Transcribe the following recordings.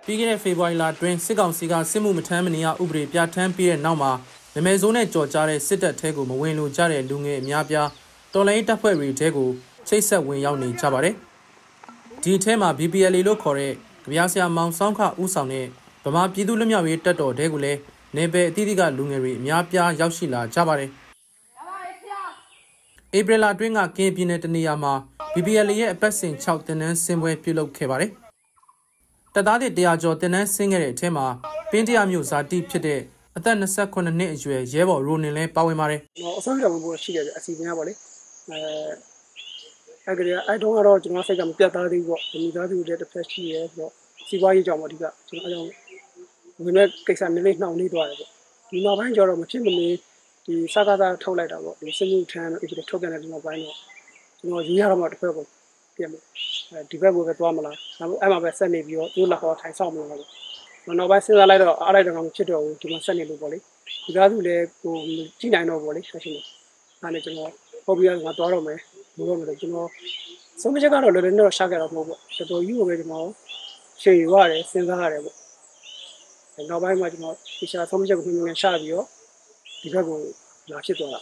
ပြီးခဲ့တဲ့ဖေဖော်ဝါရီလတွင်စစ်ကောင်စီကစစ်မှုမထမ်းမနေရဥပဒေပြဋ္ဌာန်းပြီးတဲ့နောက်မှာနမဲဇုံးနဲ့ကြော်ကြားတဲ့စစ်တပ်ထဲကိုမဝင်လိုကြတဲ့လူငယ်အများပြားတော်လိုင်းတပ်ဖွဲ့တွေထဲကိုချိတ်ဆက်ဝင်ရောက်နေကြပါတယ်။ဒီအထဲမှာ BPLA လို့ခေါ်တဲ့ကြပြားဆရာမောင်ဆောင်ခဦးဆောင်တဲ့ဗမာပြည်သူ့လွတ်မြောက်ရေးတပ်တော်တဲကိုလည်းနေပယ်အသီးသီးကလူငယ်တွေအများပြားရောက်ရှိလာကြပါတယ်။ဧပြီလအတွင်းကကင်းပြည်နယ်တနေရာမှာ BPLA ရဲ့အပတ်စဉ်6တင်နန်းစင်ပွဲပြုလုပ်ခဲ့ပါတယ်။တပ်သားတွေ100ကျော်တင်နန်းဆင်းခဲ့တဲ့အထက်မှာပင်းတရမျိုးဇာတိဖြစ်တဲ့အသက်28နှစ်အရွယ်ရဲဘော်ရိုနင်လည်းပါဝင်ပါတယ်။အဆုံးတော်ဘို့ရှိတယ်အစီအစဉ်ရပါလေ။အဲ့တော့ကတော့ကျွန်တော်စိတ်ကမပြတ်သားသေးဘူးပေါ့။ဒီသားသူတွေတစ်ဖက်ရှိရဲဆိုတော့စီးပွားရေးကြောင့်ပေါ့အဓိကကျွန်တော်အကြောင်းဝင်မဲ့ကိစ္စနည်းနည်းနှောင့်နှေးသွားတယ်ပေါ့။ဒီနောက်ပိုင်းကျတော့မဖြစ်မနေဒီစကားသားထုတ်လိုက်တာပေါ့။ဒီစစ်မှုထမ်းတို့ထုတ်ပြန်တဲ့ဒီနောက်ပိုင်းတော့ကျွန်တော်ရေးရတော့မှတစ်ဖက်ကိုပြတ်မယ်။ဒီဘက်ကိုပဲသွားမလား။အဲ့မှာပဲဆက်နေပြီးတော့ဒီလောက်တော့ထိုင်ဆောင်မလို့နောက်ပိုင်းစဉ်းစားလိုက်တော့အားလိုက်တော့မဖြစ်တော့ဘူးဒီမှာဆက်နေလို့ပေါ့လေဒီကားသူလည်းဟိုကြည့်နိုင်တော့ပေါ့လေဆက်ရှင်အဲ့နဲ့ကျွန်တော်ဟောပြီးတော့ငါသွားတော့မယ်ဘိုးတော့မယ်ကျွန်တော်ဆုံးမချက်ကတော့လည်းတော့ရှာခဲ့တော့မဟုတ်ပေါ့တော်တော်ကြီးကိုပဲကျွန်တော်ရှေ့ရွရတယ်စဉ်းစားရတယ်ပေါ့နောက်ပိုင်းမှာကျွန်တော်ဒီရှာဆုံးမချက်ကိုပြင်ပြင်ရှာပြီးတော့ဒီဘက်ကိုလာဖြစ်သွားတာ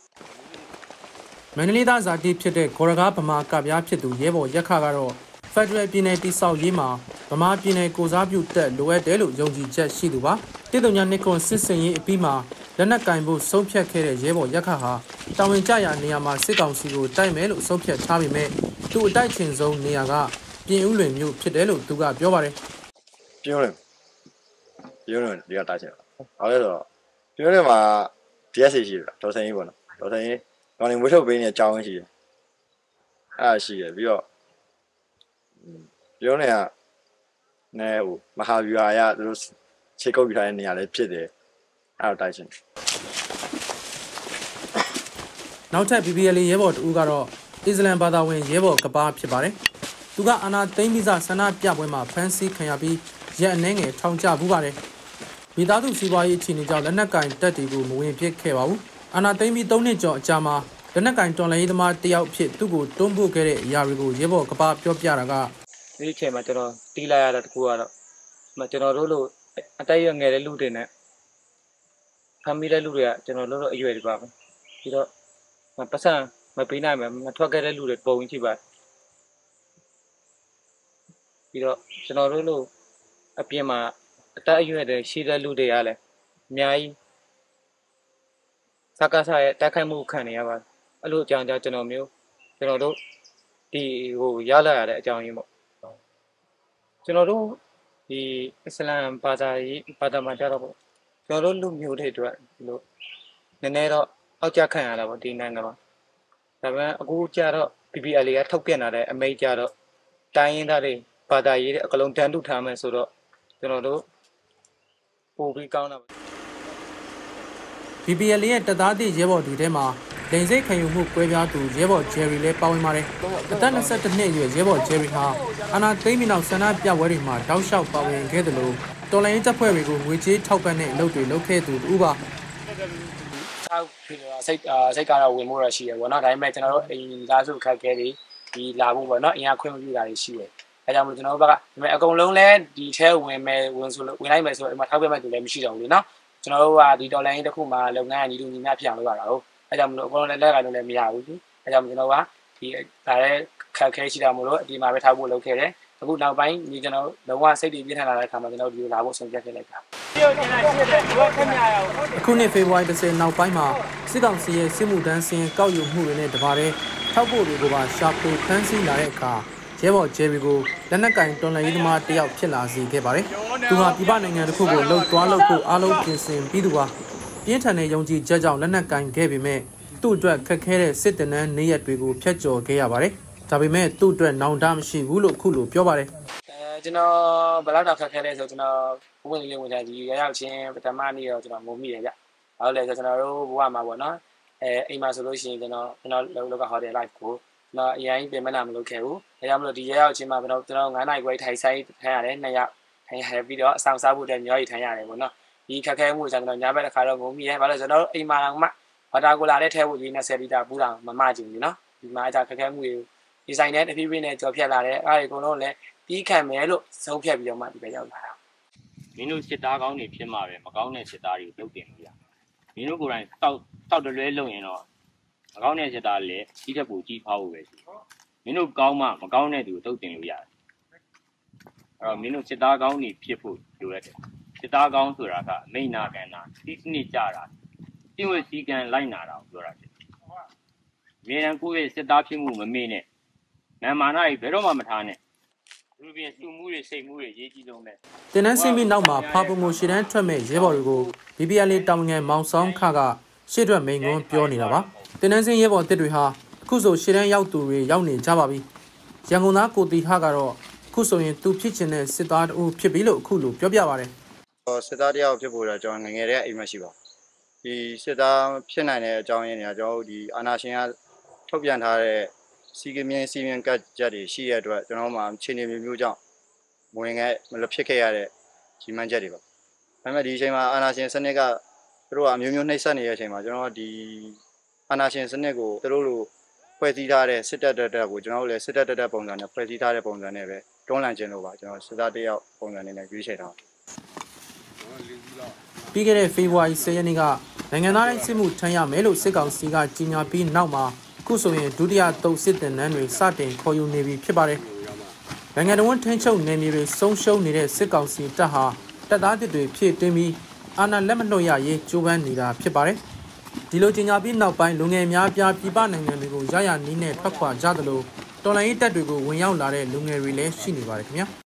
မန္တလေးသားဇာတိဖြစ်တဲ့ဂေါ်ရကားဗမာကပြားဖြစ်သူရဲဘော်ရက်ခကတော့ဖက်ဒရယ်ပြည်နယ်တိဆောက်ရေးမှာဗမာပြည်နယ်ကိုစားပြုတက်လိုအပ်တယ်လို့ယုံကြည်ချက်ရှိသူပါတိတုံညာနှစ်ခွန်စစ်စင်ရေးအပြီးမှာလက်နက်ကင်ဖို့ဆုံးဖြတ်ခဲ့တဲ့ရဲဘော်ရက်ခဟာတာဝန်ကျရာနေရာမှာစစ်ကောင်စီကိုတိုက်မယ်လို့ဆုံးဖြတ်ထားပေမဲ့သူ့အတိုက်ချင်ဆုံးနေရာကပြင်ဦးလွင်မြို့ဖြစ်တယ်လို့သူကပြောပါတယ်ပြင်ဦးလွင်ဒီကတိုက်ချင်အောင်လဲဆိုတော့ပြင်ဦးလွင်မှာ DSA ရှိတယ်ဒေါ်စင်ကြီးပေါ့နော်ဒေါ်စင်ကြီးကောင်းနေဝှေ့ထုတ်ပေးနေတဲ့အကြောင်းရှိတယ်အဲ့ဒါရှိတယ်ပြီးတော့ပြောနေတာနဲဟိုမဟာဗျူဟာရသူတို့ခြေကုပ်ယူထားတဲ့နေရာလေးဖြစ်တယ်အဲ့တော့တိုက်ချင်နောက်ထပ် BPLA ရဲဘော်တူကတော့အစ္စလမ်ဘာသာဝင်ရဲဘော်ကပါဖြစ်ပါတယ်သူကအာနာသိမ့်ပြီးဆန္ဒပြပွဲမှာဖမ်းဆီးခံရပြီးရက်အနှဲငယ်ထောင်ချဘူးပါတယ်မိသားစုစီးပွားရေးအခြေအနေကြောင့်လက်နက်ကင်တပ်တွေကိုမဝင်ဖြစ်ခဲ့ပါဘူးအာနာသိမ့်ပြီး3နှစ်ကျော်အကြာမှာလက်နက်ကင်တော်လှန်ရေးသမားတယောက်ဖြစ်သူ့ကိုတွန်းပို့ခဲ့တဲ့အရာတွေကိုရဲဘော်ကပါပြောပြတာကဒီအချိန်မှာကျွန်တော်တီးလိုက်ရတာတကူကတော့ကျွန်တော်တို့လိုအတိုက်ရငယ်တဲ့လူတွေနဲ့ဖမ်းမိတဲ့လူတွေကကျွန်တော်တို့လိုအရွယ်တွေပါပဲပြီးတော့ပတ်စံမပေးနိုင်မှာမထွက်ခဲ့တဲ့လူတွေပုံကြည့်ပါပြီးတော့ကျွန်တော်တို့လိုအပြင်မှာအတိုက်အရွယ်တွေရှိတဲ့လူတွေကလည်းအများကြီးစကားစားရဲ့တိုက်ခိုက်မှုခံနေရပါတယ်အဲ့လိုအကြောင်းကြောင့်ကျွန်တော်တို့ဒီဟိုရလာရတဲ့အကြောင်းရင်းပေါ့ကျွန်တော်တို့ဒီအစ္စလမ်ဘာသာမှာကြတော့ပေါ့ကျွန်တော်တို့လူမျိုးတွေအတွက်ဒီလိုနည်းနည်းတော့အောက်ကျခံရတာပေါ့ဒီနိုင်ငံမှာဒါပေမဲ့အခုကျတော့ BPLA ကထုတ်ပြန်လာတဲ့အမိန့်ကျတော့တိုင်းရင်းသားတွေဘာသာရေးတဲ့အကလုံးတန်းတူထားမယ်ဆိုတော့ကျွန်တော်တို့ပို့ပြီးကောင်းတာပါ BPLA ရဲ့တပ်သားသည့်ရဲဘော်တွေထဲမှာလိန်စိတ်ခံယူမှုကွဲပြားသူရဲဘော်ဂျယ်ရီလည်းပါဝင်ပါတယ်အသက်22နှစ်အရွယ်ရဲဘော်ဂျယ်ရီဟာအာနာသိမ့်မီနောက်ဆန္ဒပြပွဲတွေမှာတောက်လျှောက်ပါဝင်ခဲ့တယ်လို့တော်လိုင်းတပ်ဖွဲ့တွေကိုငွေကြေးထောက်ပံ့တဲ့အလုပ်တွေလုပ်ခဲ့သူတူပါဆောက်ပြီးတော့စိတ်ကတော့ဝင်မှုရရှိရပေါ့နော်ဒါပေမဲ့ကျွန်တော်တို့အရင်သားစုခက်ခဲတွေဒီလာဖို့ပေါ့နော်အင်အားခွင့်မပြုတာတွေရှိတယ်အဲကြောင့်မလို့ကျွန်တော်တို့ဘက်ကဒါပေမဲ့အကုန်လုံးလဲဒီထဲဝင်လိုက်မယ်ဆိုတော့အမှထောက်ပြမဲ့သူလည်းမရှိတော့ဘူးလေနော်ကျွန်တော်တို့ကဒီတော်လိုင်းတစ်ခုမှာလုပ်ငန်းအညီတူညီမျှဖြစ်အောင်လုပ်ရတာဟုတ်အဲကြောင့်မလို့အကုန်လုံးလည်းလက်ကန်လို့လည်းမရဘူးအဲကြောင့်ကျွန်တော်ကဒီဒါလည်းခက်ခဲရှိတာမို့လို့အဒီမှာပဲထားဖို့လုပ်ခဲ့တယ်အခုနောက်ပိုင်းဒီကျွန်တော်လုံးဝစိတ်တည်ပြင်းထန်လာတဲ့အခါမှာကျွန်တော်ဒီလိုလာဖို့ဆုံးဖြတ်ခဲ့လိုက်တာအခုနှစ်ဖေဖော်ဝါရီ10နောက်ပိုင်းမှာစစ်ကောင်စီရဲ့စစ်မှုထမ်းစင်ကောက်ယူမှုတွေနဲ့တပါတဲ့ထောက်ပို့တွေကိုပါရှာဖွေဖမ်းဆီးလာတဲ့အခါရဲဘော်ဂျယ်ရီကိုလက်နက်ကင်တော်လှန်ရေးသမားတယောက်ဖြစ်လာစေခဲ့ပါတယ်သူဟာပြည်ပနိုင်ငံတစ်ခုကိုလှုပ်သွားလို့ဖို့အားလုံးပြင်ဆင်ပြီးသူပါပြင်းထန်တဲ့ယုံကြည်ချက်ကြောင့်လက်နက်ကင်ခဲ့ပေမဲ့သူ့အတွက်ခက်ခဲတဲ့စစ်တပ်နန်းနေရက်တွေကိုဖျက်ကျော်ခဲ့ရပါတယ်ဒါပေမဲ့သူ့အတွက်နောင်တမရှိဘူးလို့ခုလိုပြောပါတယ်ကျွန်တော်ဘယ်လောက်တော့ခက်ခဲလဲဆိုကျွန်တော်ဝင်လေးဝင်ကြဒီရောက်ချင်းပထမနေ့တော့ကျွန်တော်ငုံမိတယ်ဗျဟုတ်လဲဆိုကျွန်တော်တို့ဘဝမှာပေါ့နော်အိမ်မှာဆိုလို့ရှိရင်ကျွန်တော်လောကဟိုတယ် live ကိုကျွန်တော်အရင်ပြင်မနာမလုပ်ခဲ့ဘူးဒါကြောင့်မလို့ဒီရောက်ချင်းမှာကျွန်တော်9နိုင်ခွဲထိုင်ဆိုင်ထိုင်ရတယ်2ရက်ထိုင်ရပြီးတော့အဆောင်စားဖို့တဲ့မျောရီထိုင်ရတယ်ပေါ့နော်ဒီခက်ခဲမှုကျွန်တော်ညဘက်တစ်ခါတော့ငုံမိတယ်ဘာလို့ကျွန်တော်အိမ်မှာမှဝါတာကိုလာတဲ့ထဲဖို့ရေး20လီတာပူတာမမကြည့်ဘူးနော်ဒီမှာအကြခက်ခဲမှုတွေဒီဆိုင်နဲ့တဖြည်းဖြည်းနဲ့ကြော်ဖြတ်လာတယ်အဲ့ဒီအကုန်လုံးလည်းပြီးခံမယ်လို့ဆုံးဖြတ်ပြီးတော့မှဒီပဲရောက်လာတာမင်းတို့စစ်သားကောင်းတွေဖြစ်မှာပဲမကောင်းတဲ့စစ်သားတွေလုပ်တင်လို့ရမင်းတို့ကိုယ်တိုင်တောက်တလွဲလုပ်ရင်တော့မကောင်းတဲ့စစ်သားလည်းကြီးထက်ပိုကြီးဖောက်ဖို့ပဲရှိမင်းတို့ကောင်းမှမကောင်းတဲ့သူကိုတုတ်တင်လို့ရတယ်အဲ့တော့မင်းတို့စစ်သားကောင်းတွေဖြစ်ဖို့လိုရတယ်စစ်သားကောင်းဆိုတာကအမိန်နာကန်တာစီးစနစ်ကြတာပြည့်ဝစည်းကံလိုက်နာတာကိုပြောတာဖြစ်အမြဲတမ်းကိုယ့်ရဲ့စစ်သားဖြစ်မှုမမေ့နဲ့နာမာနာကြီးဘယ်တော့မှမထားနဲ့လူပြင်စုမှုတွေစိတ်မှုတွေရေးကြည့်ဆုံးပဲတင်နန်းစင်းပြီးနောက်မှာဖာပုံကိုရှေ့တန်းထွက်မဲ့ရဲဘော်တွေကို BPL တာဝန်ခံမောင်ဆောင်ခကရှေ့ထွက်မိန်ကွန်းပြောနေတာပါတင်နန်းစင်းရဲဘော်တစ်တွေဟာအခုဆိုရှေ့တန်းရောက်သူတွေရောက်နေကြပါပြီရန်ကုန်သားကိုတီဟကတော့အခုဆိုရင်သူဖြစ်ချင်တဲ့စစ်သားတူဖြစ်ပြီလို့အခုလိုပြောပြပါတယ်စစ်သားတယောက်ဖြစ်ဖို့တော့ကျွန်တော်ငငယ်တည်းအိမ်မရှိပါဒီစစ်သားဖြစ်နိုင်တဲ့အကြောင်းရင်းတွေကကျွန်တော်တို့ဒီအာနာရှင်ကထုတ်ပြန်ထားတဲ့စီကမြင်းစီမင်းကတ်ချက်တွေရှိရတဲ့အတွက်ကျွန်တော်မှခြေနေမျိုးကြောင့်ဝင်ခဲ့မလို့ဖြစ်ခဲ့ရတဲ့ကြီးမှန်းချက်တွေပါဒါပေမဲ့ဒီအချိန်မှာအာနာရှင်စနစ်ကသူတို့ကအမျိုးမျိုးနှိပ်စက်နေတဲ့အချိန်မှာကျွန်တော်ဒီအာနာရှင်စနစ်ကိုသူတို့လိုဖွဲ့စည်းထားတဲ့စစ်တပ်တက်ကိုကျွန်တော်တို့လည်းစစ်တပ်တက်ပုံစံနဲ့ဖွဲ့စည်းထားတဲ့ပုံစံနဲ့ပဲတွန်းလှန်ခြင်းလို့ပါကျွန်တော်စစ်သားတယောက်ပုံစံနဲ့ရွေးချယ်ထားပြီးခဲ့တဲ့ဖေဖော်ဝါရီ10ရက်နေ့ကနိုင်ငံသားတိုင်းစစ်မှုထမ်းရမယ်လို့စစ်ကောင်စီကကြီးညာပြီးနောက်မှာခုဆိုရင်ဒုတိယသုတ်စစ်တင်နန်းတွေစတင်ခေါ်ယူနေပြီဖြစ်ပါတယ်။နိုင်ငံတော်ထင်းချုပ်နယ်မြေတွေဆုံးရှုံးနေတဲ့စစ်ကောင်စီတပ်ဟာတပ်သားတွေဖြည့်တင်းပြီးအာဏာလက်မလွှတ်ရရေးကြိုးပမ်းနေတာဖြစ်ပါတယ်။ဒီလိုကြီးညာပြီးနောက်ပိုင်းလူငယ်များပြားပြည်ပနိုင်ငံတွေကိုရရနီးနဲ့ထွက်ခွာကြသလိုတော်လိုင်းတပ်တွေကိုဝင်ရောက်လာတဲ့လူငယ်တွေလည်းရှိနေပါတယ်ခင်ဗျာ။